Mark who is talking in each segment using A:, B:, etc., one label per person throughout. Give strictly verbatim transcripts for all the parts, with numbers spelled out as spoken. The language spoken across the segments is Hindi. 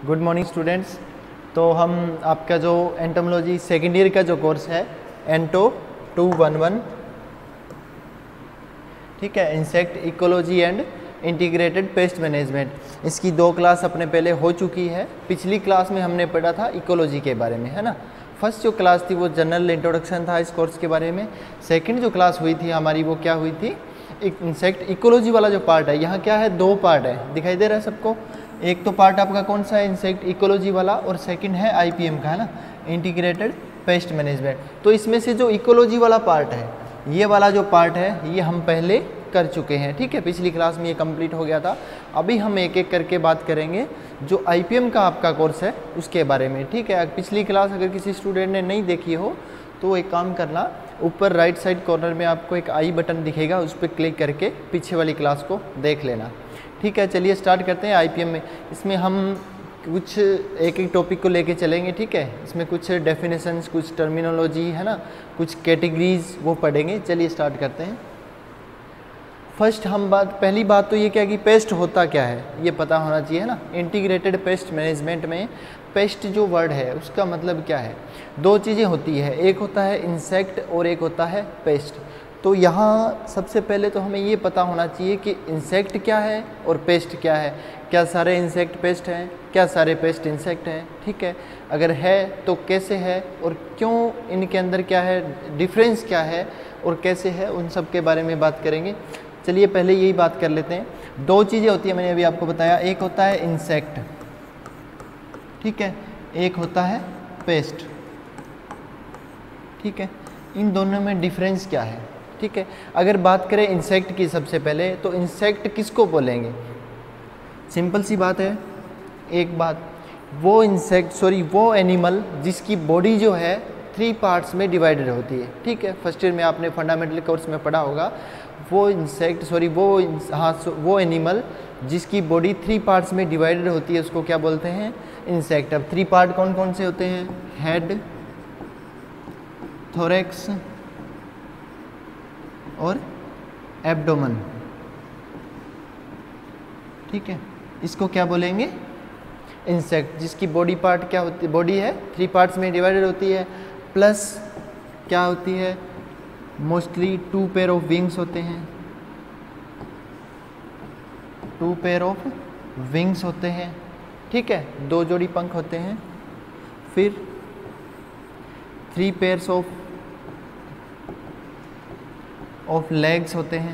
A: Good morning students. तो हम आपका जो एंटोमोलॉजी सेकेंड ईयर का जो कोर्स है एंटो टू वन वन, ठीक है, insect ecology and integrated pest management, इसकी दो क्लास अपने पहले हो चुकी है। पिछली क्लास में हमने पढ़ा था इकोलॉजी के बारे में, है ना। फर्स्ट जो क्लास थी वो जनरल इंट्रोडक्शन था इस कोर्स के बारे में। सेकंड जो क्लास हुई थी हमारी वो क्या हुई थी, इंसेक्ट इकोलॉजी वाला जो पार्ट है। यहाँ क्या है, दो पार्ट है, दिखाई दे रहा है सबको। एक तो पार्ट आपका कौन सा है, इंसेक्ट इकोलॉजी वाला, और सेकंड है आईपीएम का, है ना, इंटीग्रेटेड पेस्ट मैनेजमेंट। तो इसमें से जो इकोलॉजी वाला पार्ट है, ये वाला जो पार्ट है ये हम पहले कर चुके हैं, ठीक है। पिछली क्लास में ये कंप्लीट हो गया था। अभी हम एक एक करके बात करेंगे जो आईपीएम का आपका कोर्स है उसके बारे में, ठीक है। पिछली क्लास अगर किसी स्टूडेंट ने नहीं देखी हो तो एक काम करना, ऊपर राइट साइड कॉर्नर में आपको एक आई बटन दिखेगा, उस पर क्लिक करके पीछे वाली क्लास को देख लेना, ठीक है। चलिए स्टार्ट करते हैं आईपीएम में। इसमें हम कुछ एक एक टॉपिक को लेके चलेंगे, ठीक है। इसमें कुछ डेफिनेशंस, कुछ टर्मिनोलॉजी, है ना, कुछ कैटेगरीज वो पढ़ेंगे। चलिए स्टार्ट करते हैं। फर्स्ट हम बात पहली बात तो ये क्या कि पेस्ट होता क्या है ये पता होना चाहिए, है ना। इंटीग्रेटेड पेस्ट मैनेजमेंट में पेस्ट जो वर्ड है उसका मतलब क्या है। दो चीज़ें होती है, एक होता है इंसेक्ट और एक होता है पेस्ट। तो यहाँ सबसे पहले तो हमें ये पता होना चाहिए कि इंसेक्ट क्या है और पेस्ट क्या है। क्या सारे इंसेक्ट पेस्ट हैं, क्या सारे पेस्ट इंसेक्ट हैं, ठीक है। अगर है तो कैसे है और क्यों, इनके अंदर क्या है, डिफरेंस क्या है और कैसे है, उन सब के बारे में बात करेंगे। चलिए पहले यही बात कर लेते हैं। दो चीज़ें होती है, मैंने अभी आपको बताया, एक होता है इंसेक्ट, ठीक है, एक होता है पेस्ट, ठीक है। इन दोनों में डिफरेंस क्या है, ठीक है। अगर बात करें इंसेक्ट की सबसे पहले, तो इंसेक्ट किसको बोलेंगे, सिंपल सी बात है। एक बात, वो इंसेक्ट सॉरी वो एनिमल जिसकी बॉडी जो है थ्री पार्ट्स में डिवाइडेड होती है, ठीक है। फर्स्ट ईयर में आपने फंडामेंटल कोर्स में पढ़ा होगा। वो इंसेक्ट सॉरी वो हाँ वो एनिमल जिसकी बॉडी थ्री पार्ट्स में डिवाइडेड होती है उसको क्या बोलते हैं, इंसेक्ट। अब थ्री पार्ट कौन कौन से होते हैं, हेड, थोरैक्स और एब्डोमेन, ठीक है। इसको क्या बोलेंगे, इंसेक्ट, जिसकी बॉडी पार्ट क्या होती है, बॉडी है थ्री पार्ट्स में डिवाइडेड होती है, प्लस क्या होती है, mostly two pair of wings होते हैं, टू पेयर ऑफ विंग्स होते हैं, ठीक है, दो जोड़ी पंख होते हैं। फिर three pairs of of legs होते हैं,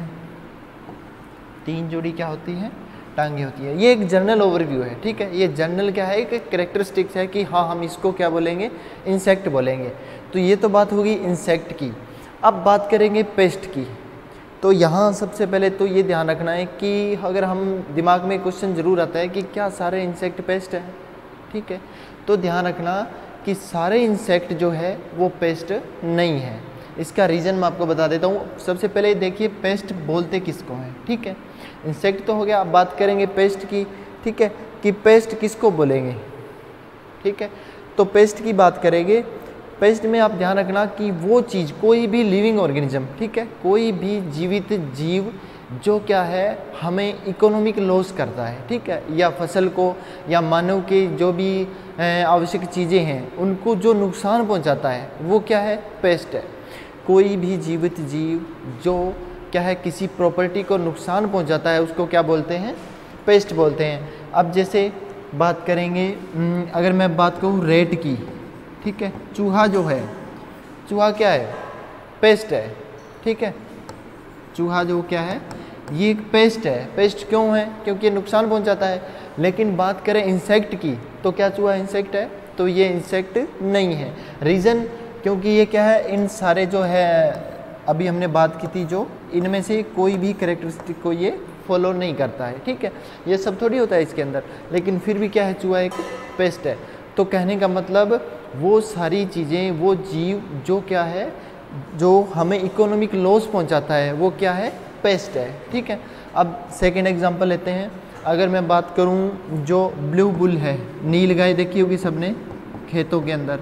A: तीन जोड़ी क्या होती है, टांगे होती है। ये एक जनरल ओवरव्यू है, ठीक है। ये जनरल क्या है, एक कैरेक्टरिस्टिक्स है कि हाँ हम इसको क्या बोलेंगे, इंसेक्ट बोलेंगे। तो ये तो बात होगी इंसेक्ट की। अब बात करेंगे पेस्ट की। तो यहाँ सबसे पहले तो ये ध्यान रखना है कि अगर हम दिमाग में क्वेश्चन ज़रूर आता है कि क्या सारे इंसेक्ट पेस्ट हैं, ठीक है। तो ध्यान रखना कि सारे इंसेक्ट जो है वो पेस्ट नहीं है। इसका रीज़न मैं आपको बता देता हूँ। सबसे पहले देखिए पेस्ट बोलते किसको हैं, ठीक है। इंसेक्ट तो हो गया, अब बात करेंगे पेस्ट की, ठीक है, कि पेस्ट किसको बोलेंगे, ठीक है। तो पेस्ट की बात करेंगे। पेस्ट में आप ध्यान रखना कि वो चीज़, कोई भी लिविंग ऑर्गेनिज्म, ठीक है, कोई भी जीवित जीव जो क्या है हमें इकोनॉमिक लॉस करता है, ठीक है, या फसल को या मानव के जो भी आवश्यक चीज़ें हैं उनको जो नुकसान पहुंचाता है वो क्या है, पेस्ट है। कोई भी जीवित जीव जो क्या है किसी प्रॉपर्टी को नुकसान पहुंचाता है उसको क्या बोलते हैं, पेस्ट बोलते हैं। अब जैसे बात करेंगे, अगर मैं बात करूँ रेट की, ठीक है, चूहा जो है, चूहा क्या है, पेस्ट है, ठीक है। चूहा जो क्या है ये एक पेस्ट है। पेस्ट क्यों है, क्योंकि ये नुकसान पहुंचाता है। लेकिन बात करें इंसेक्ट की, तो क्या चूहा इंसेक्ट है, तो ये इंसेक्ट नहीं है। रीज़न, क्योंकि ये क्या है, इन सारे जो है अभी हमने बात की थी, जो इनमें से कोई भी कैरेक्टरिस्टिक को ये फॉलो नहीं करता है, ठीक है। ये सब थोड़ी होता है इसके अंदर, लेकिन फिर भी क्या है, चूहा एक पेस्ट है। तो कहने का मतलब वो सारी चीज़ें, वो जीव जो क्या है, जो हमें इकोनॉमिक लॉस पहुंचाता है वो क्या है, पेस्ट है, ठीक है। अब सेकंड एग्जांपल लेते हैं। अगर मैं बात करूं जो ब्लू बुल है, नील गाय देखी होगी सबने खेतों के अंदर,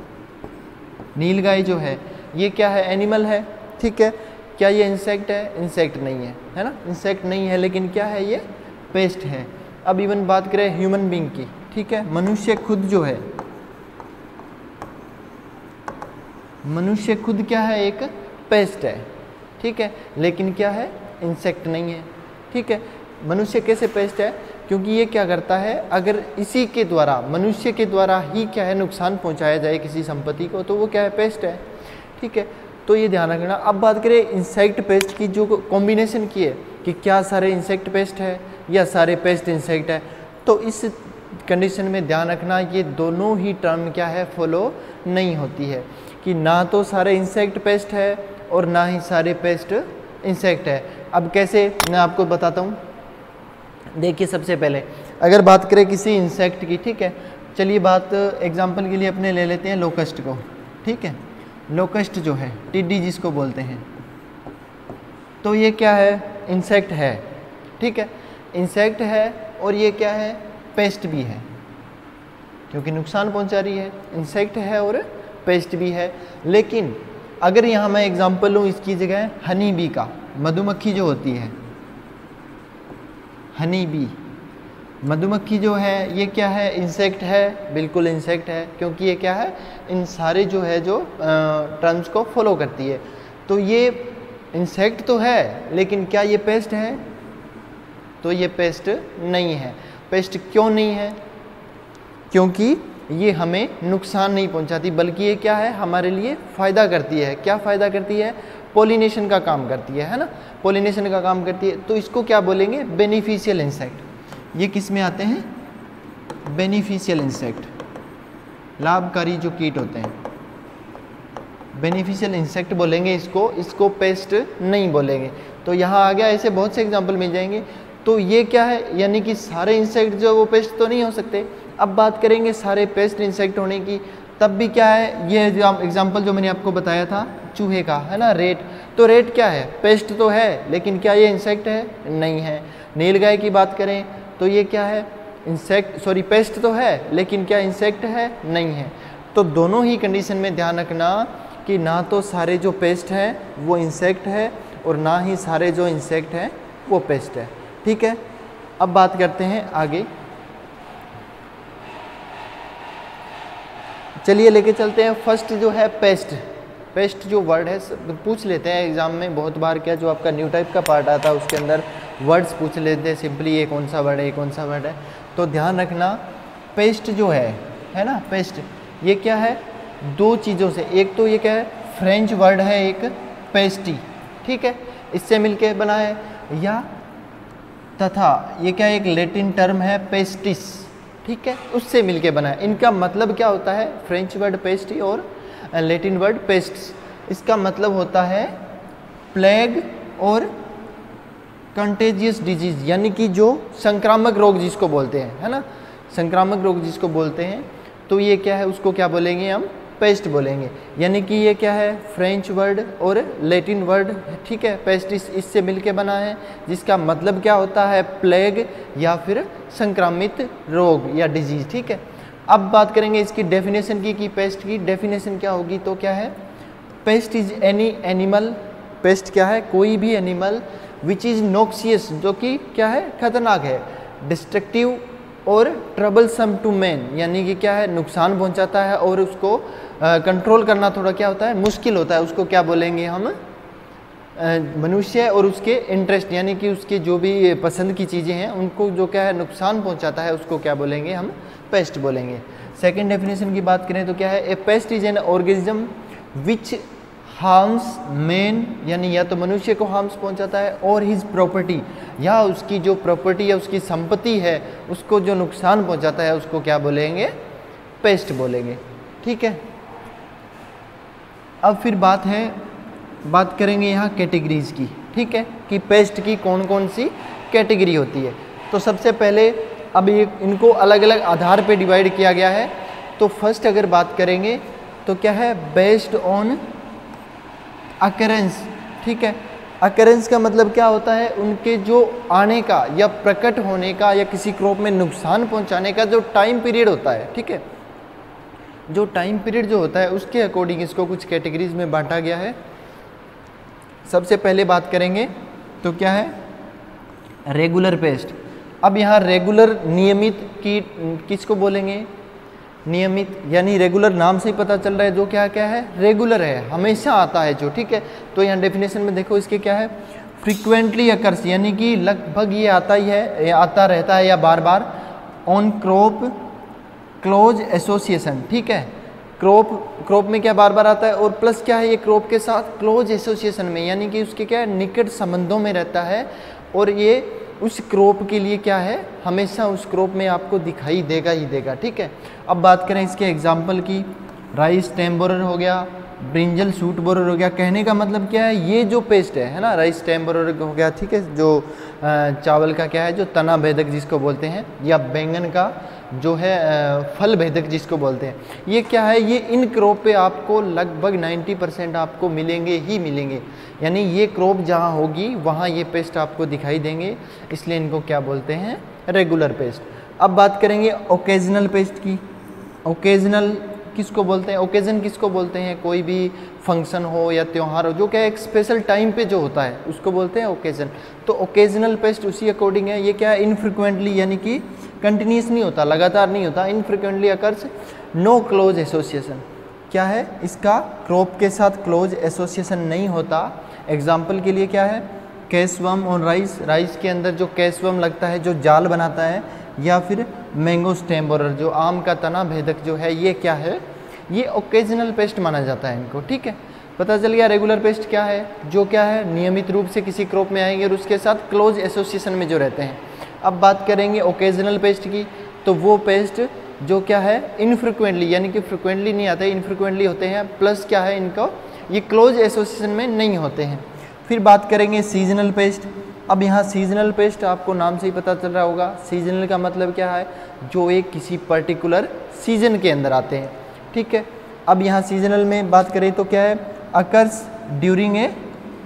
A: नील गाय जो है ये क्या है, एनिमल है, ठीक है। क्या ये इंसेक्ट है, इंसेक्ट नहीं है, है ना, इंसेक्ट नहीं है, लेकिन क्या है, ये पेस्ट है। अब इवन बात करें ह्यूमन बींग की, ठीक है। मनुष्य खुद जो है, मनुष्य खुद क्या है, एक पेस्ट है, ठीक है, लेकिन क्या है, इंसेक्ट नहीं है, ठीक है। मनुष्य कैसे पेस्ट है, क्योंकि ये क्या करता है, अगर इसी के द्वारा, मनुष्य के द्वारा ही क्या है नुकसान पहुंचाया जाए किसी संपत्ति को, तो वो क्या है, पेस्ट है, ठीक है। तो ये ध्यान रखना। अब बात करें इंसेक्ट पेस्ट की, जो कॉम्बिनेशन की है कि क्या सारे इंसेक्ट पेस्ट है या सारे पेस्ट इंसेक्ट है, तो इस कंडीशन में ध्यान रखना ये दोनों ही टर्म क्या है, फॉलो नहीं होती है, कि ना तो सारे इंसेक्ट पेस्ट है और ना ही सारे पेस्ट इंसेक्ट है। अब कैसे, मैं आपको बताता हूँ। देखिए सबसे पहले अगर बात करें किसी इंसेक्ट की, ठीक है, चलिए बात एग्जांपल के लिए अपने ले लेते हैं लोकस्ट को, ठीक है। लोकस्ट जो है, टिड्डी जिसको बोलते हैं, तो ये क्या है, इंसेक्ट है, ठीक है, इंसेक्ट है और ये क्या है, पेस्ट भी है, क्योंकि नुकसान पहुंचा रही है, इंसेक्ट है और पेस्ट भी है। लेकिन अगर यहाँ मैं एग्जांपल लूँ इसकी जगह हनी बी का, मधुमक्खी जो होती है, हनी बी, मधुमक्खी जो है ये क्या है, इंसेक्ट है, बिल्कुल इंसेक्ट है, क्योंकि ये क्या है, इन सारे जो है जो टर्म्स को फॉलो करती है। तो ये इंसेक्ट तो है, लेकिन क्या ये पेस्ट है, तो ये पेस्ट नहीं है। पेस्ट क्यों नहीं है, क्योंकि ये हमें नुकसान नहीं पहुंचाती, बल्कि ये क्या है, हमारे लिए फ़ायदा करती है। क्या फ़ायदा करती है, पॉलिनेशन का काम करती है, है ना, पॉलिनेशन का काम करती है। तो इसको क्या बोलेंगे, बेनिफिशियल इंसेक्ट। ये किस में आते हैं, बेनिफिशियल इंसेक्ट, लाभकारी जो कीट होते हैं, बेनिफिशियल इंसेक्ट बोलेंगे इसको, इसको पेस्ट नहीं बोलेंगे। तो यहाँ आ गया, ऐसे बहुत से एग्जांपल मिल जाएंगे। तो ये क्या है, यानी कि सारे इंसेक्ट जो वो पेस्ट तो नहीं हो सकते। अब बात करेंगे सारे पेस्ट इंसेक्ट होने की, तब भी क्या है, ये जो एग्जांपल जो मैंने आपको बताया था चूहे का, है ना, रेट, तो रेट क्या है, पेस्ट तो है, लेकिन क्या ये इंसेक्ट है, नहीं है। नीलगाय की बात करें तो ये क्या है, इंसेक्ट, सॉरी पेस्ट तो है, लेकिन क्या इंसेक्ट है, नहीं है। तो दोनों ही कंडीशन में ध्यान रखना कि ना तो सारे जो पेस्ट हैं वो इंसेक्ट है और ना ही सारे जो इंसेक्ट हैं वो पेस्ट है, ठीक है। अब बात करते हैं आगे, चलिए लेके चलते हैं। फर्स्ट जो है पेस्ट, पेस्ट जो वर्ड है पूछ लेते हैं एग्जाम में बहुत बार, क्या जो आपका न्यू टाइप का पार्ट आता है उसके अंदर वर्ड्स पूछ लेते हैं सिंपली, ये कौन सा वर्ड है, ये कौन सा वर्ड है। तो ध्यान रखना, पेस्ट जो है है ना, पेस्ट ये क्या है, दो चीज़ों से, एक तो ये क्या है, फ्रेंच वर्ड है एक पेस्टी, ठीक है, इससे मिलके बना है, या तथा ये क्या एक लैटिन टर्म है पेस्टिस, ठीक है, उससे मिलके बना है। इनका मतलब क्या होता है, फ्रेंच वर्ड पेस्टी और लैटिन वर्ड पेस्ट्स, इसका मतलब होता है प्लेग और कंटेजियस डिजीज, यानी कि जो संक्रामक रोग जिसको बोलते हैं, है ना, संक्रामक रोग जिसको बोलते हैं, तो ये क्या है, उसको क्या बोलेंगे हम, पेस्ट बोलेंगे। यानी कि ये क्या है, फ्रेंच वर्ड और लैटिन वर्ड, ठीक है, पेस्ट इस, इससे मिलके बना है, जिसका मतलब क्या होता है, प्लेग या फिर संक्रामित रोग या डिजीज, ठीक है। अब बात करेंगे इसकी डेफिनेशन की कि पेस्ट की डेफिनेशन क्या होगी, तो क्या है, pest is any animal, pest क्या है, कोई भी एनिमल विच इज़ नॉक्सियस, जो कि क्या है, खतरनाक है, डिस्ट्रक्टिव और ट्रबलसम टू मैन, यानी कि क्या है, नुकसान पहुंचाता है और उसको कंट्रोल uh, करना थोड़ा क्या होता है, मुश्किल होता है। उसको क्या बोलेंगे हम, uh, मनुष्य और उसके इंटरेस्ट, यानी कि उसके जो भी पसंद की चीज़ें हैं उनको जो क्या है नुकसान पहुंचाता है, उसको क्या बोलेंगे हम, पेस्ट बोलेंगे। सेकेंड डेफिनेशन की बात करें तो क्या है, a pest is an organism which harms man, यानी या तो मनुष्य को हार्म्स पहुंचाता है, और हिज प्रॉपर्टी, या उसकी जो प्रॉपर्टी या उसकी संपत्ति है उसको जो नुकसान पहुंचाता है उसको क्या बोलेंगे, पेस्ट बोलेंगे, ठीक है। अब फिर बात है, बात करेंगे यहाँ कैटेगरीज की, ठीक है, कि पेस्ट की कौन कौन सी कैटेगरी होती है। तो सबसे पहले अब ये इनको अलग अलग आधार पे डिवाइड किया गया है। तो फर्स्ट अगर बात करेंगे तो क्या है, बेस्ड ऑन अकरेंस, ठीक है। अकरेंस का मतलब क्या होता है, उनके जो आने का या प्रकट होने का या किसी क्रॉप में नुकसान पहुंचाने का जो टाइम पीरियड होता है, ठीक है, जो टाइम पीरियड जो होता है उसके अकॉर्डिंग इसको कुछ कैटेगरीज में बांटा गया है। सबसे पहले बात करेंगे तो क्या है, रेगुलर पेस्ट। अब यहाँ रेगुलर नियमित की किसको बोलेंगे? नियमित, यानी रेगुलर नाम से ही पता चल रहा है जो क्या क्या है, रेगुलर है, हमेशा आता है जो, ठीक है। तो यहाँ डेफिनेशन में देखो इसके क्या है, फ्रीक्वेंटली अकर्स, यानी कि लगभग ये आता ही है, आता रहता है या बार बार, ऑन क्रॉप क्लोज एसोसिएशन, ठीक है। क्रॉप क्रॉप में क्या बार बार आता है, और प्लस क्या है, ये क्रॉप के साथ क्लोज एसोसिएशन में, यानी कि उसके क्या है, निकट संबंधों में रहता है, और ये उस क्रॉप के लिए क्या है, हमेशा उस क्रॉप में आपको दिखाई देगा ही देगा, ठीक है। अब बात करें इसके एग्जाम्पल की, राइस स्टेम बोरर हो गया, ब्रिंजल सूट बोरर हो गया। कहने का मतलब क्या है, ये जो पेस्ट है है ना, राइस स्टेम बोरर हो गया, ठीक है, जो चावल का क्या है, जो तना भेदक जिसको बोलते हैं, या बैंगन का जो है फल भेदक जिसको बोलते हैं, ये क्या है, ये इन क्रॉप पे आपको लगभग नब्बे परसेंट आपको मिलेंगे ही मिलेंगे, यानी ये क्रॉप जहाँ होगी वहाँ ये पेस्ट आपको दिखाई देंगे, इसलिए इनको क्या बोलते हैं, रेगुलर पेस्ट। अब बात करेंगे ओकेजनल पेस्ट की। ओकेजनल किसको बोलते हैं, ओकेजन किसको बोलते हैं, कोई भी फंक्शन हो या त्यौहार हो, जो क्या एक स्पेशल टाइम पे जो होता है उसको बोलते हैं ओकेजन। तो ओकेजनल पेस्ट उसी अकॉर्डिंग है, ये क्या है, इनफ्रिक्वेंटली, यानी कि कंटिन्यूस नहीं होता, लगातार नहीं होता, infrequently occurs, no close association, क्या है, इसका क्रॉप के साथ क्लोज एसोसिएशन नहीं होता। एग्जाम्पल के लिए क्या है, कैसवम और राइस, राइस के अंदर जो कैसवम लगता है जो जाल बनाता है, या फिर मैंगो स्टेम बोरर जो आम का तना भेदक जो है, ये क्या है, ये ओकेजनल पेस्ट माना जाता है इनको, ठीक है। पता चल गया रेगुलर पेस्ट क्या है, जो क्या है, नियमित रूप से किसी क्रॉप में आएंगे और उसके साथ क्लोज एसोसिएशन में जो रहते हैं। अब बात करेंगे ओकेजनल पेस्ट की, तो वो पेस्ट जो क्या है, इनफ्रिक्वेंटली, यानी कि फ्रिक्वेंटली नहीं आते, इनफ्रिक्वेंटली होते हैं, प्लस क्या है, इनको ये क्लोज एसोसिएशन में नहीं होते हैं। फिर बात करेंगे सीजनल पेस्ट। अब यहाँ सीजनल पेस्ट आपको नाम से ही पता चल रहा होगा, सीजनल का मतलब क्या है, जो एक किसी पर्टिकुलर सीजन के अंदर आते हैं, ठीक है। अब यहाँ सीजनल में बात करें तो क्या है, occurs during a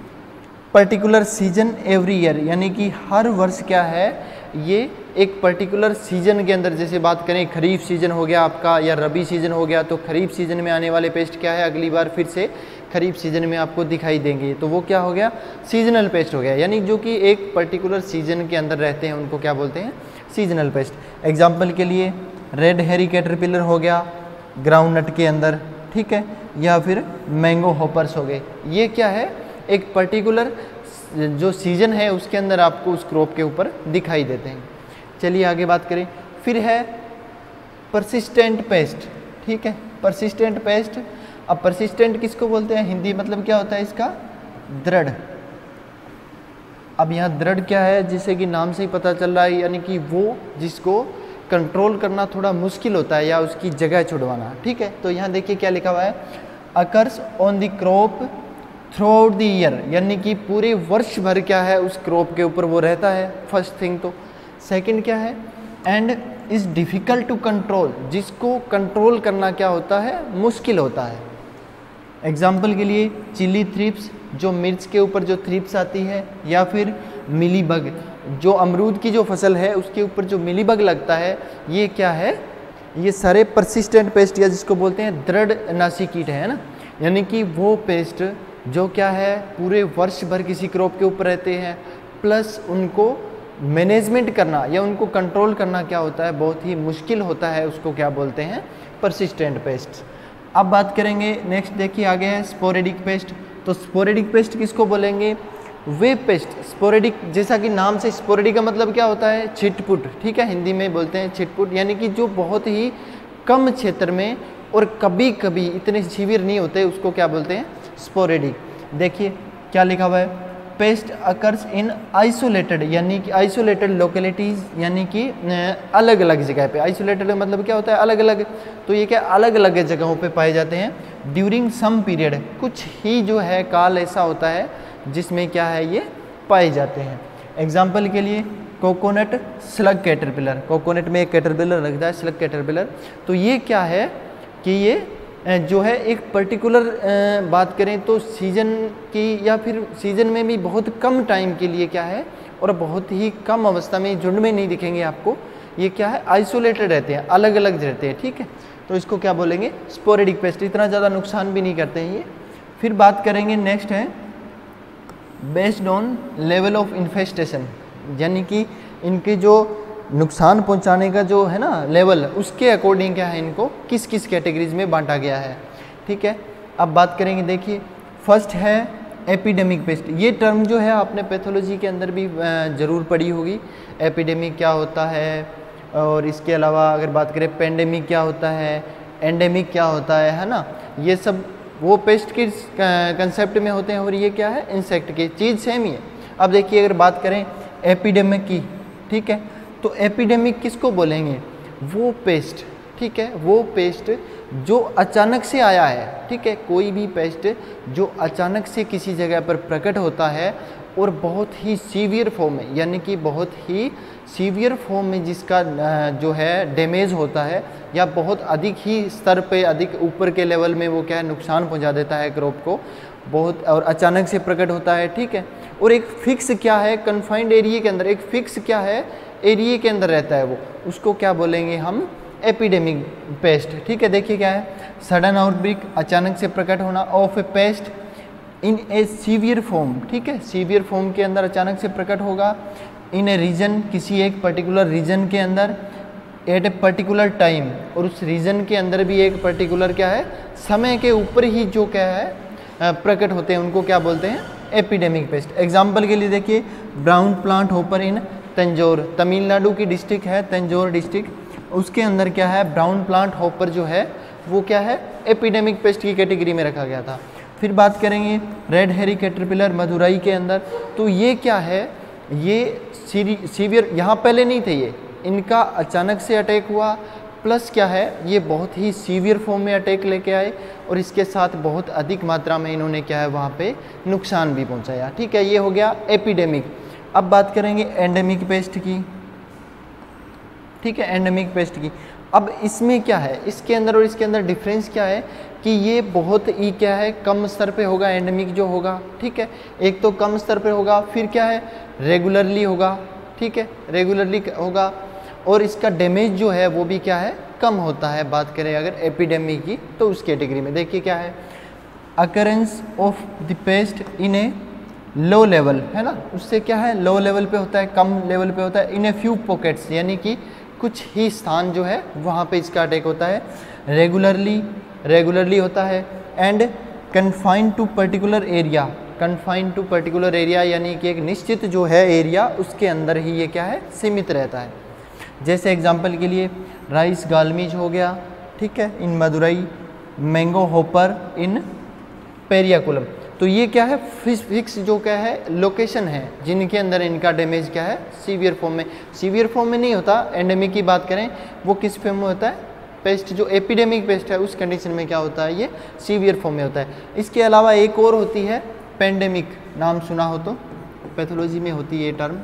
A: particular season every year, यानी कि हर वर्ष क्या है, ये एक पर्टिकुलर सीजन के अंदर, जैसे बात करें खरीफ सीजन हो गया आपका या रबी सीजन हो गया, तो खरीफ सीजन में आने वाले पेस्ट क्या है, अगली बार फिर से खरीफ सीजन में आपको दिखाई देंगे, तो वो क्या हो गया, सीजनल पेस्ट हो गया, यानी जो कि एक पर्टिकुलर सीजन के अंदर रहते हैं उनको क्या बोलते हैं, सीजनल पेस्ट। एग्जाम्पल के लिए रेड हेरी कैटरपिलर हो गया ग्राउंड नट के अंदर, ठीक है, या फिर मैंगो हॉपर्स हो गए, ये क्या है, एक पर्टिकुलर जो सीजन है उसके अंदर आपको उस क्रॉप के ऊपर दिखाई देते हैं। चलिए आगे बात करें, फिर है परसिस्टेंट पेस्ट, ठीक है, परसिस्टेंट पेस्ट। अब परसिस्टेंट किसको बोलते हैं, हिंदी मतलब क्या होता है इसका, दृढ़। अब यहाँ दृढ़ क्या है, जिसे कि नाम से ही पता चल रहा है, यानी कि वो जिसको कंट्रोल करना थोड़ा मुश्किल होता है या उसकी जगह छुड़वाना, ठीक है। तो यहाँ देखिए क्या लिखा हुआ है, occurs on the crop throughout the year, यानी कि पूरे वर्ष भर क्या है उस क्रॉप के ऊपर वो रहता है, फर्स्ट थिंग तो। सेकंड क्या है, and is difficult to control, जिसको कंट्रोल करना क्या होता है, मुश्किल होता है। एग्जाम्पल के लिए चिली थ्रिप्स, जो मिर्च के ऊपर जो थ्रिप्स आती है, या फिर मिलीबग, जो अमरूद की जो फसल है उसके ऊपर जो मिलीबग लगता है, ये क्या है, ये सारे परसिस्टेंट पेस्ट या जिसको बोलते हैं दृढ़ नाशी कीट है ना, यानी कि वो पेस्ट जो क्या है पूरे वर्ष भर किसी क्रॉप के ऊपर रहते हैं, प्लस उनको मैनेजमेंट करना या उनको कंट्रोल करना क्या होता है, बहुत ही मुश्किल होता है, उसको क्या बोलते हैं, परसिस्टेंट पेस्ट। अब बात करेंगे नेक्स्ट, देखिए आगे है स्पोरेडिक पेस्ट। तो स्पोरेडिक पेस्ट किसको बोलेंगे, वे पेस्ट, स्पोरेडिक जैसा कि नाम से, स्पोरेडिक का मतलब क्या होता है, छिटपुट, ठीक है, हिंदी में बोलते हैं छिटपुट, यानी कि जो बहुत ही कम क्षेत्र में और कभी कभी इतने सीवियर नहीं होते, उसको क्या बोलते हैं, स्पोरेडिक। देखिए क्या लिखा हुआ है, पेस्ट अकर्स इन आइसोलेटेड, यानी कि आइसोलेटेड लोकेलिटीज़, यानी कि अलग अलग जगह पे। आइसोलेटेड मतलब क्या होता है, अलग अलग, तो ये क्या अलग अलग जगहों पे पाए जाते हैं। ड्यूरिंग सम पीरियड, कुछ ही जो है काल ऐसा होता है जिसमें क्या है ये पाए जाते हैं। एग्जाम्पल के लिए कोकोनट स्लग कैटरपिलर, कोकोनट में एक कैटरपिलर लगता है स्लग कैटरपिलर, तो ये क्या है कि ये जो है एक पर्टिकुलर बात करें तो सीजन की, या फिर सीजन में भी बहुत कम टाइम के लिए क्या है, और बहुत ही कम अवस्था में, झुंड में नहीं दिखेंगे आपको, ये क्या है आइसोलेटेड रहते हैं, अलग अलग रहते हैं, ठीक है, तो इसको क्या बोलेंगे, स्पोरेडिक पेस्ट। इतना ज़्यादा नुकसान भी नहीं करते हैं ये। फिर बात करेंगे नेक्स्ट है based on level of infestation, यानी कि इनके जो नुकसान पहुंचाने का जो है ना लेवल, उसके अकॉर्डिंग क्या है इनको किस किस कैटेगरीज में बांटा गया है। ठीक है, अब बात करेंगे, देखिए फर्स्ट है एपिडेमिक पेस्ट। ये टर्म जो है आपने पैथोलॉजी के अंदर भी ज़रूर पढ़ी होगी, एपिडेमिक क्या होता है, और इसके अलावा अगर बात करें पेंडेमिक क्या होता है, एंडेमिक क्या होता है है ना, ये सब वो पेस्ट के कंसेप्ट में होते हैं, और ये क्या है इंसेक्ट की चीज़ सेम ही है। अब देखिए अगर बात करें एपिडेमिक की, ठीक है, तो एपिडेमिक किसको बोलेंगे, वो पेस्ट, ठीक है, वो पेस्ट जो अचानक से आया है, ठीक है, कोई भी पेस्ट जो अचानक से किसी जगह पर प्रकट होता है और बहुत ही सीवियर फॉर्म में, यानी कि बहुत ही सीवियर फॉर्म में जिसका जो है डैमेज होता है, या बहुत अधिक ही स्तर पे, अधिक ऊपर के लेवल में वो क्या है नुकसान पहुंचा देता है क्रॉप को, बहुत, और अचानक से प्रकट होता है। ठीक है, और एक फिक्स क्या है कन्फाइंड एरिया के अंदर, एक फिक्स क्या है एरिया के अंदर रहता है, वो उसको क्या बोलेंगे हम एपिडेमिक पेस्ट। ठीक है, देखिए क्या है, सडन आउटब्रेक, अचानक से प्रकट होना of a pest in a severe form. ठीक है, सीवियर फॉर्म के अंदर अचानक से प्रकट होगा, इन ए रीजन, किसी एक पर्टिकुलर रीजन के अंदर, एट ए पर्टिकुलर टाइम, और उस रीजन के अंदर भी एक पर्टिकुलर क्या है समय के ऊपर ही जो क्या है प्रकट होते हैं, उनको क्या बोलते हैं एपिडेमिक पेस्ट। एग्जाम्पल के लिए देखिए brown plant hopper in Tanjore, Tamil Nadu की डिस्ट्रिक्ट है तंजौर डिस्ट्रिक्ट, उसके अंदर क्या है ब्राउन प्लांट होपर जो है वो क्या है एपिडेमिक पेस्ट की कैटेगरी में रखा गया था। फिर बात करेंगे रेड हेरी कैटरपिलर मदुराई के अंदर, तो ये क्या है, ये सीवियर, यहाँ पहले नहीं थे ये, इनका अचानक से अटैक हुआ, प्लस क्या है ये बहुत ही सीवियर फॉर्म में अटैक लेके आए, और इसके साथ बहुत अधिक मात्रा में इन्होंने क्या है वहाँ पे नुकसान भी पहुँचाया। ठीक है, ये हो गया एपिडेमिक। अब बात करेंगे एंडेमिक पेस्ट की। ठीक है, एंडेमिक पेस्ट की। अब इसमें क्या है, इसके अंदर और इसके अंदर डिफरेंस क्या है कि ये बहुत ही क्या है कम स्तर पे होगा एंडेमिक जो होगा। ठीक है, एक तो कम स्तर पे होगा, फिर क्या है रेगुलरली होगा। ठीक है, रेगुलरली होगा, और इसका डैमेज जो है वो भी क्या है कम होता है। बात करें अगर एपिडेमिक की तो उस कैटेगरी में देखिए क्या है, occurrence of the pest in a low level, है ना, उससे क्या है लो लेवल पे होता है, कम लेवल पे होता है, इन ए फ्यू पॉकेट्स, यानी कि कुछ ही स्थान जो है वहाँ पे इसका अटैक होता है। रेगुलरली रेगुलरली होता है, and confined to particular area, confined to particular area यानी कि एक निश्चित जो है एरिया उसके अंदर ही ये क्या है सीमित रहता है। जैसे एग्जांपल के लिए राइस गालमीज हो गया, ठीक है, in Madurai, mango hopper in Periyakulam, तो ये क्या है फिक्स जो क्या है लोकेशन है जिनके अंदर इनका डैमेज क्या है सीवियर फॉर्म में, सीवियर फॉर्म में नहीं होता। एंडेमिक की बात करें वो किस फॉर्म में होता है, पेस्ट जो एपिडेमिक पेस्ट है उस कंडीशन में क्या होता है ये सीवियर फॉर्म में होता है। इसके अलावा एक और होती है पेंडेमिक, नाम सुना हो तो, पैथोलॉजी में होती है ये टर्म।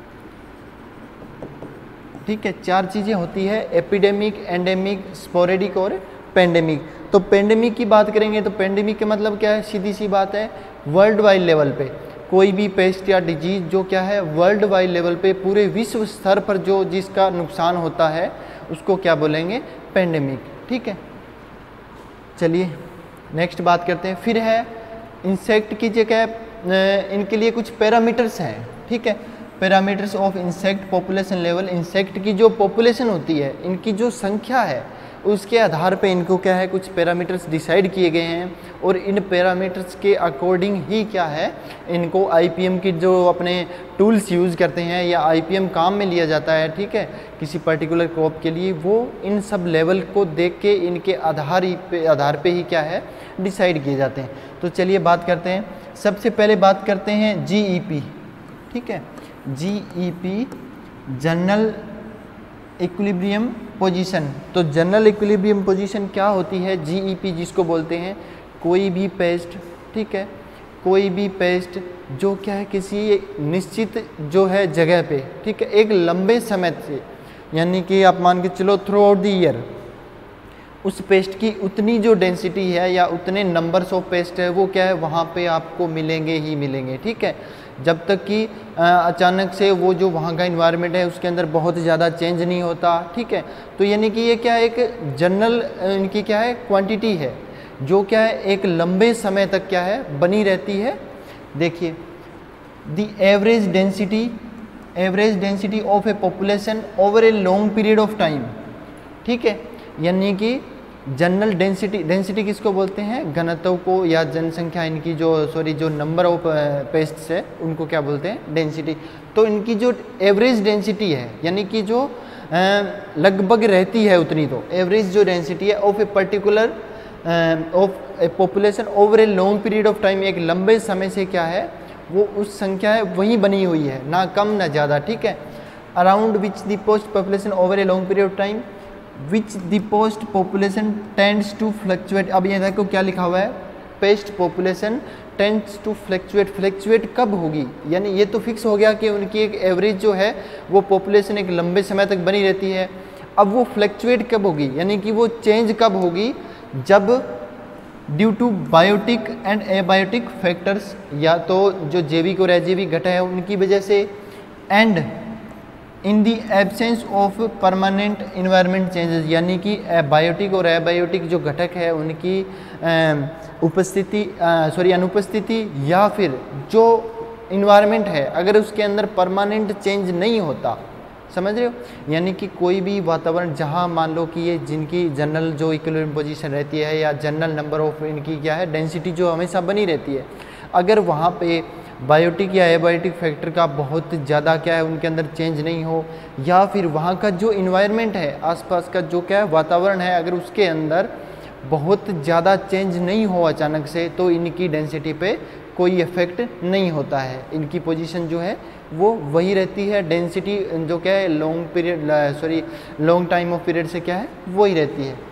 A: ठीक है, चार चीज़ें होती है, एपिडेमिक, एंडेमिक, स्पोरेडिक और पेंडेमिक। तो पेंडेमिक की बात करेंगे तो पेंडेमिक का मतलब क्या है, सीधी सी बात है वर्ल्ड वाइड लेवल पे कोई भी पेस्ट या डिजीज जो क्या है वर्ल्ड वाइड लेवल पे पूरे विश्व स्तर पर जो जिसका नुकसान होता है उसको क्या बोलेंगे पेंडेमिक। ठीक है, चलिए नेक्स्ट बात करते हैं। फिर है इंसेक्ट की जगह इनके लिए कुछ पैरामीटर्स हैं। ठीक है, parameters of insect population level, insect की जो पॉपुलेशन होती है इनकी जो संख्या है उसके आधार पे इनको क्या है कुछ पैरामीटर्स डिसाइड किए गए हैं, और इन पैरामीटर्स के अकॉर्डिंग ही क्या है इनको आईपीएम की जो अपने टूल्स यूज़ करते हैं या आईपीएम काम में लिया जाता है, ठीक है, किसी पर्टिकुलर क्रॉप के लिए, वो इन सब लेवल को देख के इनके आधार पे आधार पे ही क्या है डिसाइड किए जाते हैं। तो चलिए बात करते हैं, सबसे पहले बात करते हैं जीईपी। ठीक है, जीईपी जनरल इक्विलिब्रियम पोजीशन। तो जनरल इक्विलिब्रियम पोजीशन क्या होती है, जीईपी जिसको बोलते हैं, कोई भी पेस्ट, ठीक है, कोई भी पेस्ट जो क्या है किसी निश्चित जो है जगह पे, ठीक है, एक लंबे समय से, यानी कि आप मान के चलो थ्रू आउट द ईयर उस पेस्ट की उतनी जो डेंसिटी है या उतने नंबर्स ऑफ पेस्ट है वो क्या है वहाँ पे आपको मिलेंगे ही मिलेंगे। ठीक है, जब तक कि अचानक से वो जो वहाँ का इन्वायरमेंट है उसके अंदर बहुत ज़्यादा चेंज नहीं होता। ठीक है, तो यानी कि ये क्या है एक जनरल इनकी क्या है क्वांटिटी है जो क्या है एक लंबे समय तक क्या है बनी रहती है। देखिए the average density average density of a population over a long period of time, ठीक है, यानी कि जनरल डेंसिटी, डेंसिटी किसको बोलते हैं, घनत्व को या जनसंख्या इनकी जो सॉरी जो नंबर ऑफ पेस्ट्स है उनको क्या बोलते हैं, डेंसिटी। तो इनकी जो एवरेज डेंसिटी है यानी कि जो लगभग रहती है उतनी, तो एवरेज जो डेंसिटी है of a particular of a population over a long period of time, एक लंबे समय से क्या है वो उस संख्या है वही बनी हुई है, ना कम ना ज़्यादा, ठीक है। Around which the pest population over a long period of time which the pest population tends to fluctuate. अब ये देखो क्या लिखा हुआ है, pest population tends to fluctuate. Fluctuate कब होगी, यानी ये तो फिक्स हो गया कि उनकी एक एवरेज जो है वो पॉपुलेशन एक लंबे समय तक बनी रहती है। अब वो फ्लक्चुएट कब होगी, यानी कि वो चेंज कब होगी, जब due to biotic and abiotic factors, या तो जो जैविक और अजैविक घटक है उनकी वजह से, and in the absence of permanent environment changes, यानी कि बायोटिक और एबायोटिक जो घटक है उनकी उपस्थिति सॉरी अनुपस्थिति, या फिर जो इन्वायरमेंट है अगर उसके अंदर परमानेंट चेंज नहीं होता, समझ रहे हो, यानी कि कोई भी वातावरण जहाँ मान लो कि ये जिनकी जनरल जो इक्विलिब्रियम पोजीशन रहती है या जनरल नंबर ऑफ इनकी क्या है डेंसिटी जो हमेशा बनी रहती है, अगर वहाँ पे बायोटिक या एबायोटिक फैक्टर का बहुत ज़्यादा क्या है उनके अंदर चेंज नहीं हो, या फिर वहाँ का जो इन्वायरमेंट है आसपास का जो क्या है वातावरण है अगर उसके अंदर बहुत ज़्यादा चेंज नहीं हो अचानक से, तो इनकी डेंसिटी पे कोई इफेक्ट नहीं होता है, इनकी पोजीशन जो है वो वही रहती है, डेंसिटी जो क्या है long period sorry long time of period से क्या है वही रहती है।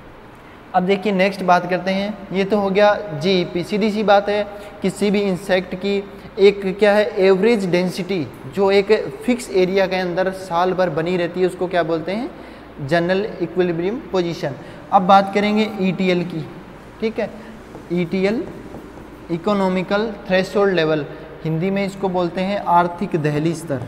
A: अब देखिए नेक्स्ट बात करते हैं, ये तो हो गया जीईपी, सीधी सी बात है किसी भी इंसेक्ट की एक क्या है एवरेज डेंसिटी जो एक फिक्स एरिया के अंदर साल भर बनी रहती है उसको क्या बोलते हैं, जनरल इक्विलिब्रियम पोजीशन। अब बात करेंगे ईटीएल की, ठीक है, ETL economical threshold level, Hindi में इसको बोलते हैं आर्थिक दहली स्तर,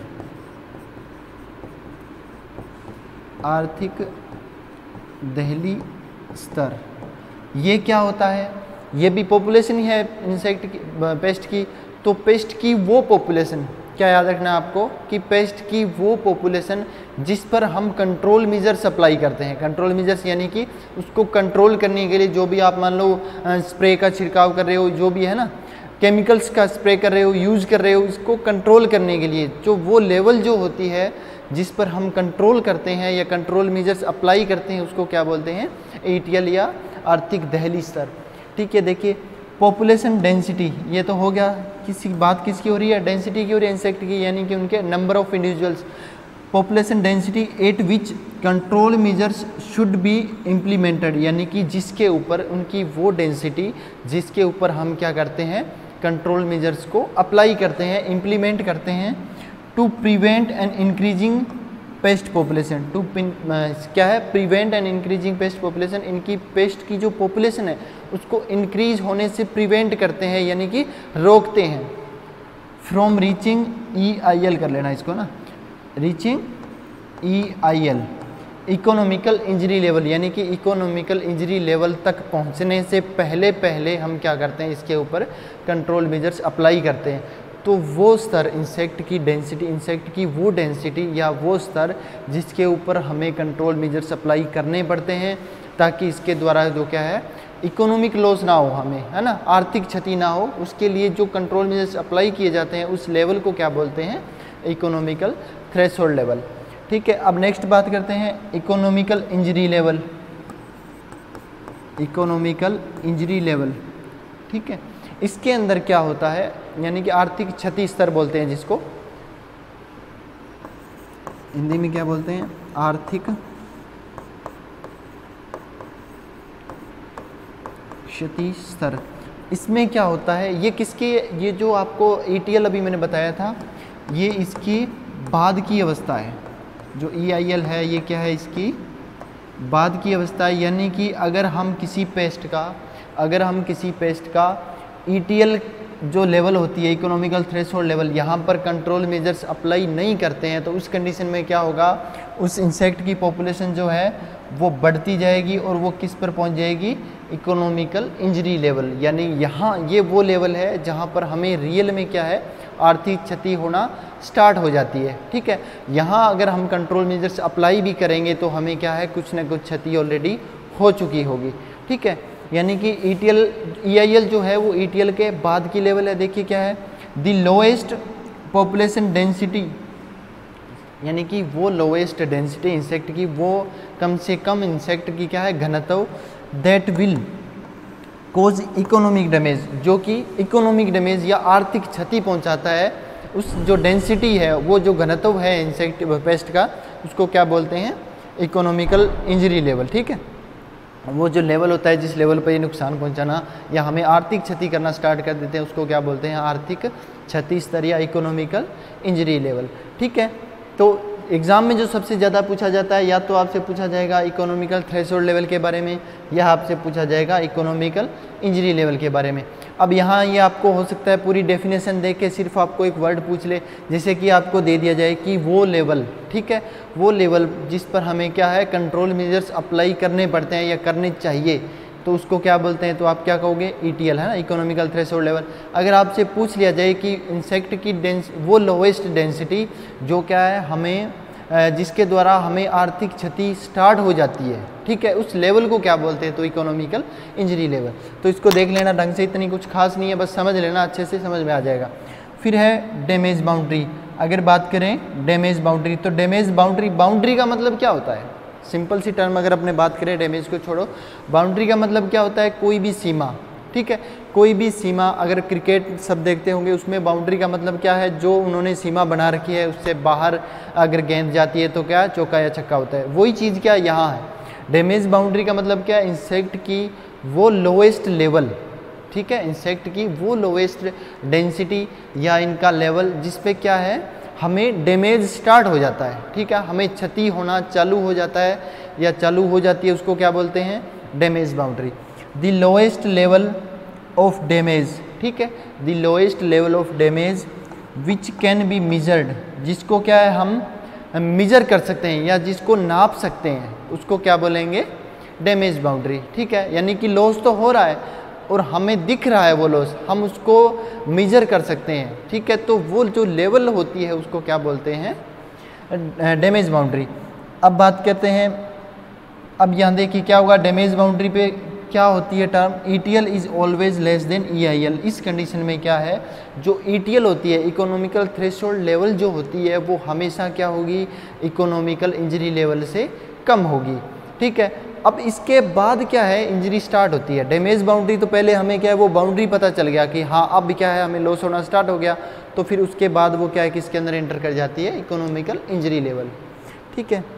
A: आर्थिक दहली स्तर। ये क्या होता है, ये भी पॉपुलेशन ही है इंसेक्ट की पेस्ट की, तो पेस्ट की वो पॉपुलेशन, क्या याद रखना है आपको कि पेस्ट की वो पॉपुलेशन जिस पर हम कंट्रोल मेजर्स अप्लाई करते हैं। कंट्रोल मेजर्स यानी कि उसको कंट्रोल करने के लिए जो भी आप मान लो स्प्रे का छिड़काव कर रहे हो, जो भी है ना केमिकल्स का स्प्रे कर रहे हो, यूज़ कर रहे हो, इसको कंट्रोल करने के लिए जो वो लेवल जो होती है जिस पर हम कंट्रोल करते हैं या कंट्रोल मेजर्स अप्लाई करते हैं उसको क्या बोलते हैं, ईटीएल या आर्थिक दहली स्तर। ठीक है, देखिए पॉपुलेशन डेंसिटी, ये तो हो गया, किसी बात किसकी हो रही है, डेंसिटी की हो रही है इंसेक्ट की, यानी कि उनके number of individuals. Population density at which control measures should be implemented, यानी कि जिसके ऊपर उनकी वो डेंसिटी जिसके ऊपर हम क्या करते हैं कंट्रोल मेजर्स को अप्लाई करते हैं, इम्प्लीमेंट करते हैं, to prevent and increasing pest population. To क्या है, prevent and increasing pest population, इनकी पेस्ट की जो पॉपुलेशन है उसको इंक्रीज होने से प्रिवेंट करते हैं, यानी कि रोकते हैं। From reaching E I L कर लेना इसको ना, reaching E I L economical injury level, यानी कि इकोनॉमिकल इंजरी लेवल तक पहुंचने से पहले पहले हम क्या करते हैं इसके ऊपर कंट्रोल मेजर्स अप्लाई करते हैं। तो वो स्तर इंसेक्ट की डेंसिटी, इंसेक्ट की वो डेंसिटी या वो स्तर जिसके ऊपर हमें कंट्रोल मेजर्स अप्लाई करने पड़ते हैं ताकि इसके द्वारा जो क्या है इकोनॉमिक लॉस ना हो हमें, है ना, आर्थिक क्षति ना हो, उसके लिए जो कंट्रोल मेजर्स अप्लाई किए जाते हैं उस लेवल को क्या बोलते हैं, इकोनॉमिकल थ्रेशोल्ड लेवल। ठीक है, अब नेक्स्ट बात करते हैं economical injury level, economical injury level. ठीक है, इसके अंदर क्या होता है, यानी कि आर्थिक क्षति स्तर बोलते हैं जिसको हिंदी में क्या बोलते हैं, आर्थिक क्षति स्तर। इसमें क्या होता है, ये किसके, ये जो आपको ईटीएल अभी मैंने बताया था ये इसकी बाद की अवस्था है, जो ई आई एल है ये क्या है, इसकी बाद की अवस्था है, यानी कि अगर हम किसी पेस्ट का अगर हम किसी पेस्ट का ईटीएल जो लेवल होती है इकोनॉमिकल थ्रेशोल्ड लेवल, यहाँ पर कंट्रोल मेजर्स अप्लाई नहीं करते हैं तो उस कंडीशन में क्या होगा, उस इंसेक्ट की पॉपुलेशन जो है वो बढ़ती जाएगी और वो किस पर पहुँच जाएगी, इकोनॉमिकल इंजरी लेवल, यानी यहाँ ये वो लेवल है जहाँ पर हमें रियल में क्या है आर्थिक क्षति होना स्टार्ट हो जाती है। ठीक है, यहाँ अगर हम कंट्रोल मेजर्स अप्लाई भी करेंगे तो हमें क्या है कुछ ना कुछ क्षति ऑलरेडी हो चुकी होगी। ठीक है, यानी कि E T L E I L जो है वो ई टी एल के बाद की लेवल है। देखिए क्या है, द लोएस्ट पॉपुलेशन डेंसिटी, यानी कि वो लोएस्ट डेंसिटी इंसेक्ट की, वो कम से कम इंसेक्ट की क्या है घनत्व, that will cause economic damage, जो कि इकोनॉमिक डैमेज या आर्थिक क्षति पहुंचाता है। उस जो डेंसिटी है, वो जो घनत्व है इंसेक्ट पेस्ट का, उसको क्या बोलते हैं, इकोनॉमिकल इंजरी लेवल। ठीक है, वो जो लेवल होता है जिस लेवल पर ये नुकसान पहुंचाना या हमें आर्थिक क्षति करना स्टार्ट कर देते हैं, उसको क्या बोलते हैं, आर्थिक क्षति स्तर या इकोनॉमिकल इंजरी लेवल। ठीक है, तो एग्ज़ाम में जो सबसे ज़्यादा पूछा जाता है, या तो आपसे पूछा जाएगा इकोनॉमिकल थ्रेशोल्ड लेवल के बारे में, या आपसे पूछा जाएगा इकोनॉमिकल इंजरी लेवल के बारे में। अब यहाँ ये आपको हो सकता है पूरी डेफिनेशन देख के सिर्फ आपको एक वर्ड पूछ ले, जैसे कि आपको दे दिया जाए कि वो लेवल, ठीक है, वो लेवल जिस पर हमें क्या है कंट्रोल मेजर्स अप्लाई करने पड़ते हैं या करने चाहिए, तो उसको क्या बोलते हैं, तो आप क्या कहोगे, ई टी एल है ना, इकोनॉमिकल थ्रेशोल्ड लेवल। अगर आपसे पूछ लिया जाए कि इंसेक्ट की डेंस वो लोएस्ट डेंसिटी जो क्या है हमें जिसके द्वारा हमें आर्थिक क्षति स्टार्ट हो जाती है, ठीक है, उस लेवल को क्या बोलते हैं, तो इकोनॉमिकल इंजरी लेवल। तो इसको देख लेना ढंग से, इतनी कुछ खास नहीं है, बस समझ लेना, अच्छे से समझ में आ जाएगा। फिर है डैमेज बाउंड्री। अगर बात करें डैमेज बाउंड्री, तो डैमेज बाउंड्री, बाउंड्री का मतलब क्या होता है, सिंपल सी टर्म अगर अपने बात करें, डैमेज को छोड़ो, बाउंड्री का मतलब क्या होता है, कोई भी सीमा। ठीक है, कोई भी सीमा, अगर क्रिकेट सब देखते होंगे उसमें बाउंड्री का मतलब क्या है, जो उन्होंने सीमा बना रखी है उससे बाहर अगर गेंद जाती है तो क्या चौका या छक्का होता है, वही चीज़ क्या यहाँ है। डैमेज बाउंड्री का मतलब क्या है, इंसेक्ट की वो लोएस्ट लेवल, ठीक है, इंसेक्ट की वो लोएस्ट डेंसिटी या इनका लेवल जिस पे क्या है हमें डैमेज स्टार्ट हो जाता है। ठीक है, हमें क्षति होना चालू हो जाता है या चालू हो जाती है, उसको क्या बोलते हैं, damage boundary. The lowest level of damage, ठीक है, the lowest level of damage which can be measured, जिसको क्या है हम मेजर कर सकते हैं या जिसको नाप सकते हैं, उसको क्या बोलेंगे, डैमेज बाउंड्री। ठीक है, यानी कि लॉस तो हो रहा है और हमें दिख रहा है वो लॉस, हम उसको मेजर कर सकते हैं। ठीक है, तो वो जो लेवल होती है उसको क्या बोलते हैं, डैमेज बाउंड्री। अब बात करते हैं, अब यहाँ देखिए क्या होगा, डैमेज बाउंड्री पे क्या होती है term, E T L is always less than E I L. इस कंडीशन में क्या है, जो ई टी एल होती है, इकोनॉमिकल थ्रेशोल्ड लेवल जो होती है, वो हमेशा क्या होगी, इकोनॉमिकल इंजरी लेवल से कम होगी। ठीक है, अब इसके बाद क्या है, इंजरी स्टार्ट होती है। डैमेज बाउंड्री तो पहले हमें क्या है, वो बाउंड्री पता चल गया कि हाँ अब क्या है, हमें लॉस होना स्टार्ट हो गया, तो फिर उसके बाद वो क्या है, किसके अंदर एंटर कर जाती है, इकोनॉमिकल इंजरी लेवल। ठीक है,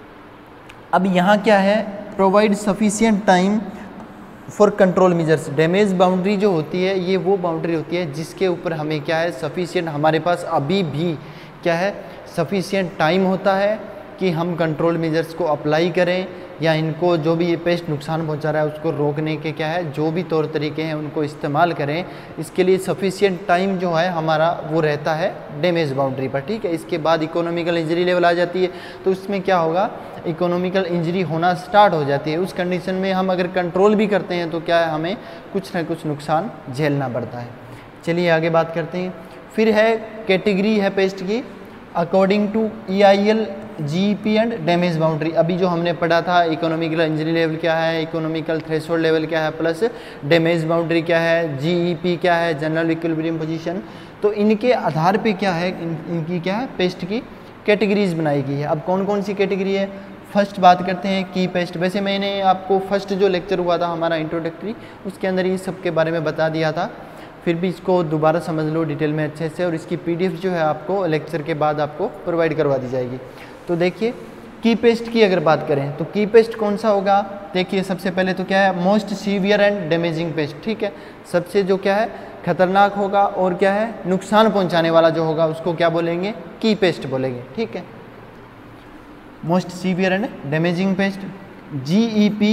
A: अब यहाँ क्या है, provide sufficient time for control measures. Damage boundary जो होती है, ये वो बाउंड्री होती है जिसके ऊपर हमें क्या है, सफिशिएंट, हमारे पास अभी भी क्या है, सफिशिएंट टाइम होता है कि हम कंट्रोल मेजर्स को अप्लाई करें या इनको जो भी ये पेस्ट नुकसान पहुंचा रहा है उसको रोकने के क्या है, जो भी तौर तरीके हैं उनको इस्तेमाल करें। इसके लिए सफिशिएंट टाइम जो है हमारा वो रहता है डैमेज बाउंड्री पर। ठीक है, इसके बाद इकोनॉमिकल इंजरी लेवल आ जाती है, तो इसमें क्या होगा, इकोनॉमिकल इंजरी होना स्टार्ट हो जाती है। उस कंडीशन में हम अगर कंट्रोल भी करते हैं तो क्या है, हमें कुछ ना कुछ नुकसान झेलना पड़ता है। चलिए आगे बात करते हैं। फिर है कैटेगरी है पेस्ट की, according to E I L, G E P and damage boundary. अभी जो हमने पढ़ा था, इकोनॉमिकल इंजरी लेवल क्या है, इकोनॉमिकल थ्रेशोल्ड लेवल क्या है, प्लस डैमेज बाउंड्री क्या है, जी ई पी क्या है, जनरल इक्विलिब्रियम पोजीशन, तो इनके आधार पे क्या है, इन, इनकी क्या है, पेस्ट की कैटेगरीज बनाई गई है। अब कौन कौन सी कैटेगरी है, फर्स्ट बात करते हैं की पेस्ट। वैसे मैंने आपको फर्स्ट जो लेक्चर हुआ था हमारा इंट्रोडक्टरी, उसके अंदर ये सब के बारे में बता दिया था, फिर भी इसको दोबारा समझ लो डिटेल में अच्छे से, और इसकी पीडीएफ जो है आपको लेक्चर के बाद आपको प्रोवाइड करवा दी जाएगी। तो देखिए की पेस्ट की अगर बात करें तो की पेस्ट कौन सा होगा, देखिए सबसे पहले तो क्या है, most severe and damaging pest. ठीक है, सबसे जो क्या है खतरनाक होगा और क्या है नुकसान पहुंचाने वाला जो होगा उसको क्या बोलेंगे, की पेस्ट बोलेंगे। ठीक है, most severe and damaging pest. G E P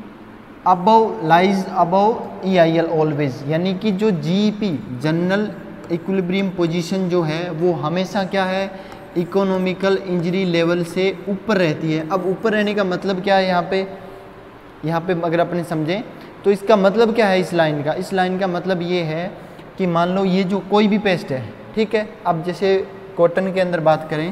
A: above lies above E I L always, यानी कि जो G E P general equilibrium position जो है वो हमेशा क्या है, इकोनॉमिकल इंजरी लेवल से ऊपर रहती है। अब ऊपर रहने का मतलब क्या है, यहाँ पे यहाँ पे अगर अपने समझें तो इसका मतलब क्या है इस लाइन का? इस लाइन का मतलब ये है कि मान लो ये जो कोई भी पेस्ट है, ठीक है, अब जैसे कॉटन के अंदर बात करें,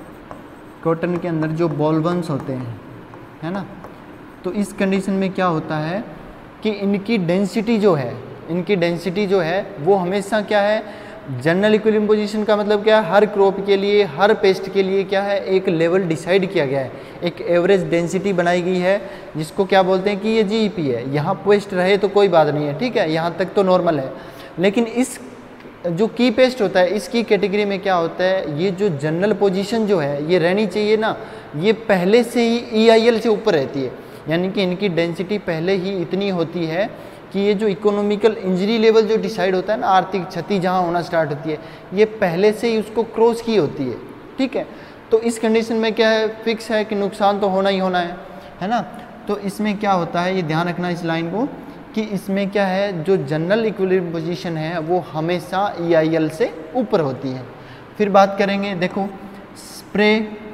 A: कॉटन के अंदर जो बॉल्वन्स होते हैं, है ना, तो इस कंडीशन में क्या होता है कि इनकी डेंसिटी जो है, इनकी डेंसिटी जो है वो हमेशा क्या है, जनरल इक्विलिब्रियम पोजीशन का मतलब क्या है, हर क्रॉप के लिए, हर पेस्ट के लिए क्या है, एक लेवल डिसाइड किया गया है, एक एवरेज डेंसिटी बनाई गई है, जिसको क्या बोलते हैं कि ये जीईपी है। यहाँ पेस्ट रहे तो कोई बात नहीं है, ठीक है, यहाँ तक तो नॉर्मल है। लेकिन इस जो की पेस्ट होता है, इसकी कैटेगरी में क्या होता है, ये जो जनरल पोजीशन जो है ये रहनी चाहिए ना, ये पहले से ही ई आई एल से ऊपर रहती है, यानी कि इनकी डेंसिटी पहले ही इतनी होती है कि ये जो इकोनॉमिकल इंजरी लेवल जो डिसाइड होता है ना, आर्थिक क्षति जहाँ होना स्टार्ट होती है, ये पहले से ही उसको क्रॉस की होती है, ठीक है। तो इस कंडीशन में क्या है, फिक्स है कि नुकसान तो होना ही होना है, है ना। तो इसमें क्या होता है, ये ध्यान रखना इस लाइन को, कि इसमें क्या है, जो जनरल इक्विलिब्रियम पोजीशन है वो हमेशा ई आई एल से ऊपर होती है। फिर बात करेंगे, देखो स्प्रे,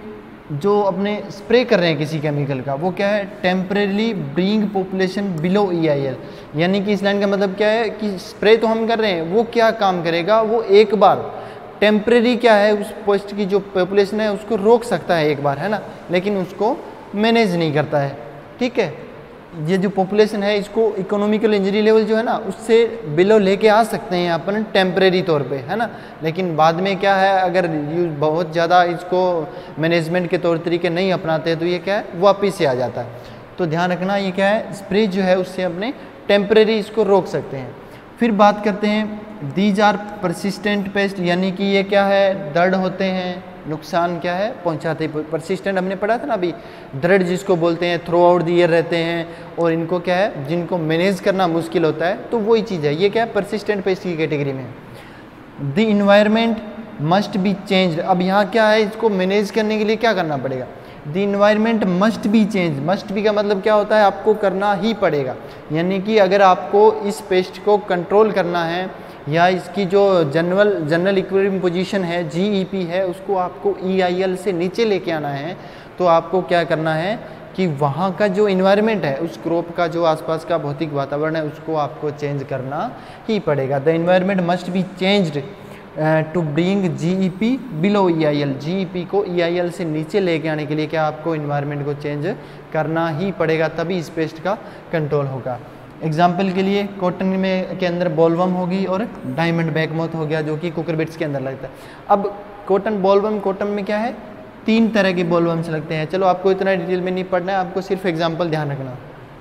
A: जो अपने स्प्रे कर रहे हैं किसी केमिकल का, वो क्या है, temporarily bring population below E I L, यानी कि इस लाइन का मतलब क्या है कि स्प्रे तो हम कर रहे हैं, वो क्या काम करेगा, वो एक बार टेम्परेरी क्या है, उस पोस्ट की जो पॉपुलेशन है उसको रोक सकता है एक बार, है ना, लेकिन उसको मैनेज नहीं करता है, ठीक है। ये जो पॉपुलेशन है इसको इकोनॉमिकल इंजरी लेवल जो है ना उससे बिलो लेके आ सकते हैं अपन टेम्परेरी तौर पे, है ना, लेकिन बाद में क्या है, अगर बहुत ज़्यादा इसको मैनेजमेंट के तौर तरीके नहीं अपनाते हैं तो ये क्या है, वापिस से आ जाता है। तो ध्यान रखना, ये क्या है, स्प्रे जो है उससे अपने टेम्परेरी इसको रोक सकते हैं। फिर बात करते हैं दीज आर परसिस्टेंट पेस्ट, यानी कि ये क्या है, दृढ़ होते हैं, नुकसान क्या है पहुंचाते। परसिस्टेंट हमने पढ़ा था ना अभी, दृढ़ जिसको बोलते हैं, थ्रू आउट द ईयर रहते हैं, और इनको क्या है, जिनको मैनेज करना मुश्किल होता है, तो वही चीज़ है, ये क्या है, परसिस्टेंट पेस्ट की कैटेगरी में। The environment must be change, अब यहाँ क्या है, इसको मैनेज करने के लिए क्या करना पड़ेगा, the environment must be change. Must be का मतलब क्या होता है, आपको करना ही पड़ेगा, यानी कि अगर आपको इस पेस्ट को कंट्रोल करना है, या इसकी जो जनरल जनरल इक्विलिब्रियम पोजीशन है, जीईपी है, उसको आपको ई आई एल से नीचे लेके आना है, तो आपको क्या करना है कि वहाँ का जो इन्वायरमेंट है, उस क्रॉप का जो आसपास का भौतिक वातावरण है, उसको आपको चेंज करना ही पड़ेगा। The environment must be changed to bring GEP below E I L, GEP को ई आई एल से नीचे लेके आने के लिए क्या आपको इन्वायरमेंट को चेंज करना ही पड़ेगा, तभी इस पेस्ट का कंट्रोल होगा। एग्जाम्पल के लिए कॉटन में के अंदर बॉलवर्म होगी और डायमंड बैकमोथ हो गया, जो कि कुकरबिट्स के अंदर लगता है। अब कॉटन बॉलवर्म, कॉटन में क्या है, तीन तरह के बॉलवर्म्स लगते हैं, चलो आपको इतना डिटेल में नहीं पढ़ना है, आपको सिर्फ एग्जाम्पल ध्यान रखना।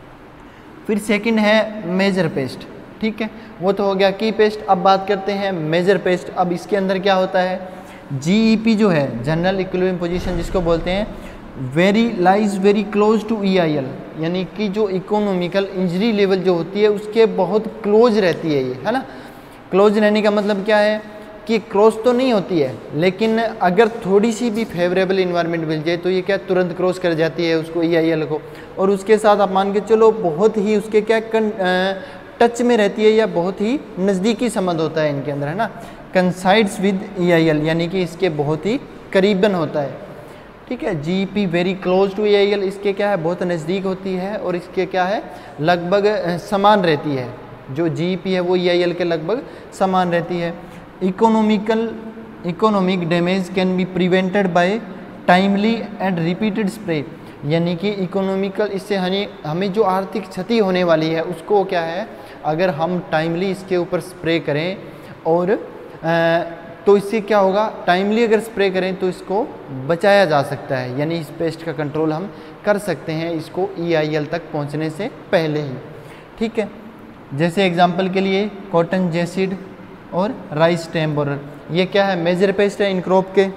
A: फिर सेकंड है मेजर पेस्ट, ठीक है, वो तो हो गया की पेस्ट। अब बात करते हैं मेजर पेस्ट। अब इसके अंदर क्या होता है, जीईपी जो है, जनरल इक्विलिब्रियम पोजीशन जिसको बोलते हैं, very lies very close to E I L, यानी कि जो इकोनॉमिकल इंजरी लेवल जो होती है उसके बहुत क्लोज रहती है ये, है ना। क्लोज रहने का मतलब क्या है कि क्रॉस तो नहीं होती है, लेकिन अगर थोड़ी सी भी फेवरेबल इन्वायरमेंट मिल जाए तो ये क्या तुरंत क्रॉस कर जाती है उसको, ई आई एल को, और उसके साथ आप मान के चलो बहुत ही उसके क्या कन, टच में रहती है, या बहुत ही नज़दीकी संबंध होता है इनके अंदर, है ना। कंसाइड्स विद ई आई एल, यानी कि इसके बहुत ही करीबन होता है, ठीक है। GEP very close to E I L, इसके क्या है, बहुत नज़दीक होती है, और इसके क्या है, लगभग समान रहती है, जो जीईपी है वो ई आई एल के लगभग समान रहती है। Economical economic damage can be prevented by timely and repeated spray, यानी कि इकोनॉमिकल, इससे हमें हमें जो आर्थिक क्षति होने वाली है उसको क्या है, अगर हम टाइमली इसके ऊपर स्प्रे करें, और आ, तो इससे क्या होगा, टाइमली अगर स्प्रे करें तो इसको बचाया जा सकता है, यानी इस पेस्ट का कंट्रोल हम कर सकते हैं इसको ई आई एल तक पहुंचने से पहले ही, ठीक है। जैसे एग्जांपल के लिए कॉटन जेसिड और राइस स्टेम बोरर, ये क्या है, मेजर पेस्ट है इन क्रॉप के।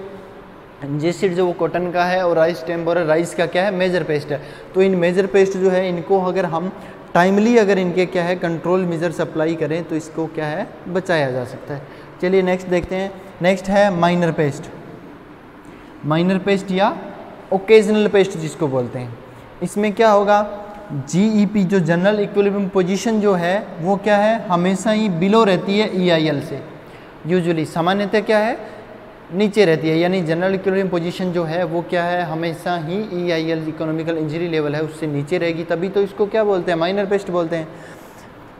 A: जेसिड जो वो कॉटन का है, और राइस स्टेम बोरर राइस का क्या है, मेजर पेस्ट है। तो इन मेजर पेस्ट जो है, इनको अगर हम टाइमली अगर इनके क्या है कंट्रोल मेजर सप्लाई करें तो इसको क्या है, बचाया जा सकता है। चलिए नेक्स्ट देखते हैं। नेक्स्ट है माइनर पेस्ट। माइनर पेस्ट या ओकेजनल पेस्ट जिसको बोलते हैं, इसमें क्या होगा, जीईपी जो जनरल इक्विलिब्रियम पोजीशन जो है वो क्या है, हमेशा ही बिलो रहती है ई आई एल से, यूजुअली सामान्यतः क्या है, नीचे रहती है, यानी जनरल इक्विलिब्रियम पोजीशन जो है वो क्या है, हमेशा ही E I L economical injury level है उससे नीचे रहेगी, तभी तो इसको क्या बोलते हैं, माइनर पेस्ट बोलते हैं।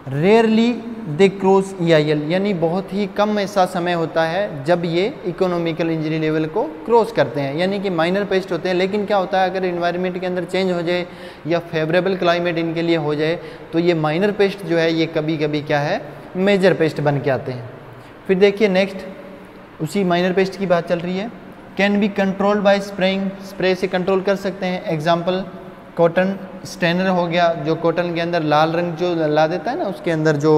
A: Rarely they cross E I L, यानी बहुत ही कम ऐसा समय होता है जब ये इकोनॉमिकल इंजरी लेवल को क्रॉस करते हैं, यानी कि माइनर पेस्ट होते हैं। लेकिन क्या होता है, अगर इन्वायरमेंट के अंदर चेंज हो जाए या फेवरेबल क्लाइमेट इनके लिए हो जाए तो ये माइनर पेस्ट जो है ये कभी कभी क्या है मेजर पेस्ट बन के आते हैं। फिर देखिए नेक्स्ट, उसी माइनर पेस्ट की बात चल रही है। Can be controlled by spraying, spray से कंट्रोल कर सकते हैं। एग्जाम्पल कॉटन स्टेनर हो गया, जो कॉटन के अंदर लाल रंग जो ला देता है ना, उसके अंदर जो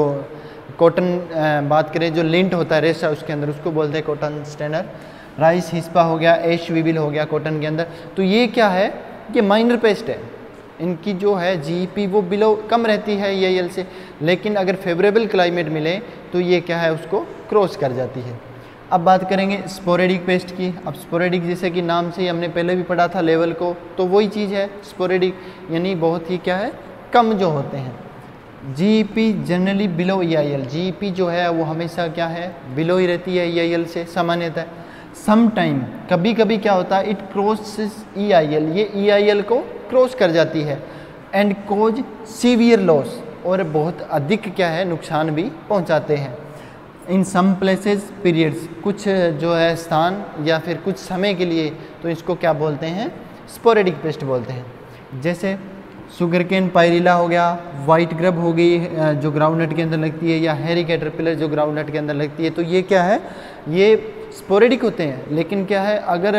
A: कॉटन बात करें जो लिंट होता है रेशा उसके अंदर, उसको बोलते हैं कॉटन स्टेनर। राइस हिस्पा हो गया, एश विबिल हो गया कॉटन के अंदर। तो ये क्या है, ये माइनर पेस्ट है, इनकी जो है जीईपी वो बिलो कम रहती है ई आई एल से, लेकिन अगर फेवरेबल क्लाइमेट मिले तो ये क्या है उसको क्रॉस कर जाती है। अब बात करेंगे स्पोरेडिक पेस्ट की। अब स्पोरेडिक जैसे कि नाम से ही हमने पहले भी पढ़ा था लेवल को, तो वही चीज़ है स्पोरेडिक, यानी बहुत ही क्या है कम जो होते हैं। GEP generally below E I L, GEP जो है वो हमेशा क्या है बिलो ही रहती है ई आई एल से सामान्यतः। सम टाइम कभी कभी क्या होता है it crosses E I L, ये ई आई एल को क्रॉस कर जाती है। एंड कोज सीवियर लॉस, और बहुत अधिक क्या है नुकसान भी पहुंचाते हैं। इन सम प्लेसेस पीरियड्स, कुछ जो है स्थान या फिर कुछ समय के लिए, तो इसको क्या बोलते हैं स्पोरेडिक पेस्ट बोलते हैं। जैसे शुगर केन पायरिला हो गया, वाइट ग्रब हो गई जो ग्राउंडनट के अंदर लगती है, या हैरी कैटरपिलर जो ग्राउंडनट के अंदर लगती है। तो ये क्या है, ये स्पोरेडिक होते हैं, लेकिन क्या है अगर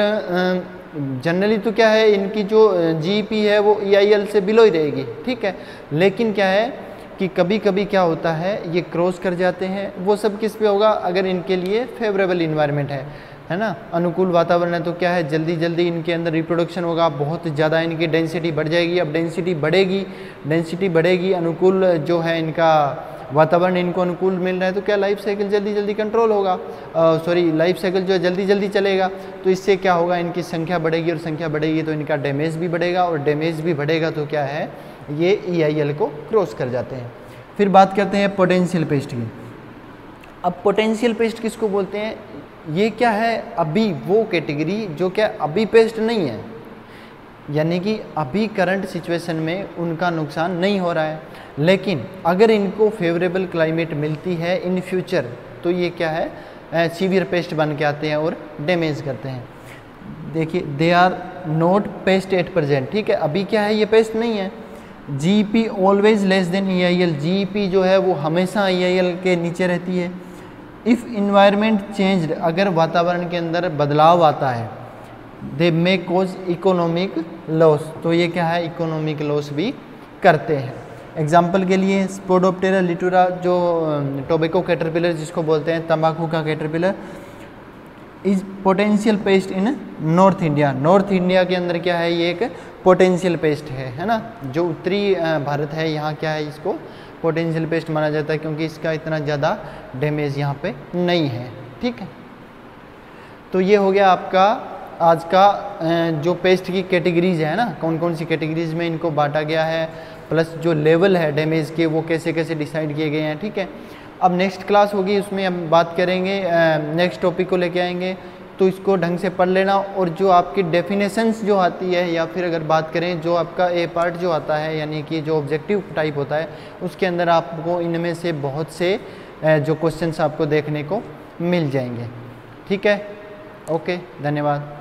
A: जनरली तो क्या है इनकी जो जीईपी है वो ई आई एल से बिलो ही रहेगी, ठीक है। लेकिन क्या है कि कभी कभी क्या होता है ये क्रॉस कर जाते हैं। वो सब किस पे होगा, अगर इनके लिए फेवरेबल इन्वायरमेंट है है ना, अनुकूल वातावरण है, तो क्या है जल्दी जल्दी इनके अंदर रिप्रोडक्शन होगा, बहुत ज़्यादा इनकी डेंसिटी बढ़ जाएगी। अब डेंसिटी बढ़ेगी डेंसिटी बढ़ेगी अनुकूल जो है इनका वातावरण इनको अनुकूल मिल रहा है, तो क्या लाइफ साइकिल जल्दी जल्दी कंट्रोल होगा, सॉरी लाइफ साइकिल जो है जल्दी जल्दी चलेगा। तो इससे क्या होगा, इनकी संख्या बढ़ेगी, और संख्या बढ़ेगी तो इनका डैमेज भी बढ़ेगा, और डैमेज भी बढ़ेगा तो क्या है ये ई आई एल को क्रॉस कर जाते हैं। फिर बात करते हैं पोटेंशियल पेस्ट की। अब पोटेंशियल पेस्ट किसको बोलते हैं, ये क्या है अभी वो कैटेगरी जो क्या अभी पेस्ट नहीं है, यानी कि अभी करंट सिचुएशन में उनका नुकसान नहीं हो रहा है, लेकिन अगर इनको फेवरेबल क्लाइमेट मिलती है इन फ्यूचर तो ये क्या है सीवियर पेस्ट बन के आते हैं और डैमेज करते हैं। देखिए they are not pest at present, ठीक है, अभी क्या है ये पेस्ट नहीं है। GEP always less than E I L, GEP जो है वो हमेशा ई आई एल के नीचे रहती है। इफ़ इन्वायरमेंट चेंज्ड, अगर वातावरण के अंदर बदलाव आता है, दे मे कोज इकोनॉमिक लॉस, तो ये क्या है इकोनॉमिक लॉस भी करते हैं। एग्जाम्पल के लिए स्पोडोप्टेरा लिटुरा जो टोबैको कैटरपिलर जिसको बोलते हैं तंबाकू का caterpillar, is potential pest in north India. North India के अंदर क्या है ये एक पोटेंशियल पेस्ट है है ना, जो उत्तरी भारत है यहाँ क्या है इसको पोटेंशियल पेस्ट माना जाता है, क्योंकि इसका इतना ज़्यादा डैमेज यहाँ पे नहीं है, ठीक है। तो ये हो गया आपका आज का जो पेस्ट की कैटेगरीज है ना, कौन कौन सी कैटेगरीज में इनको बांटा गया है, प्लस जो लेवल है डैमेज के वो कैसे कैसे डिसाइड किए गए हैं, ठीक है। अब नेक्स्ट क्लास होगी उसमें हम बात करेंगे, नेक्स्ट टॉपिक को लेके आएंगे, तो इसको ढंग से पढ़ लेना। और जो आपकी डेफिनेशंस जो आती है, या फिर अगर बात करें जो आपका ए पार्ट जो आता है, यानी कि जो ऑब्जेक्टिव टाइप होता है, उसके अंदर आपको इनमें से बहुत से जो क्वेश्चंस आपको देखने को मिल जाएंगे, ठीक है। ओके, धन्यवाद।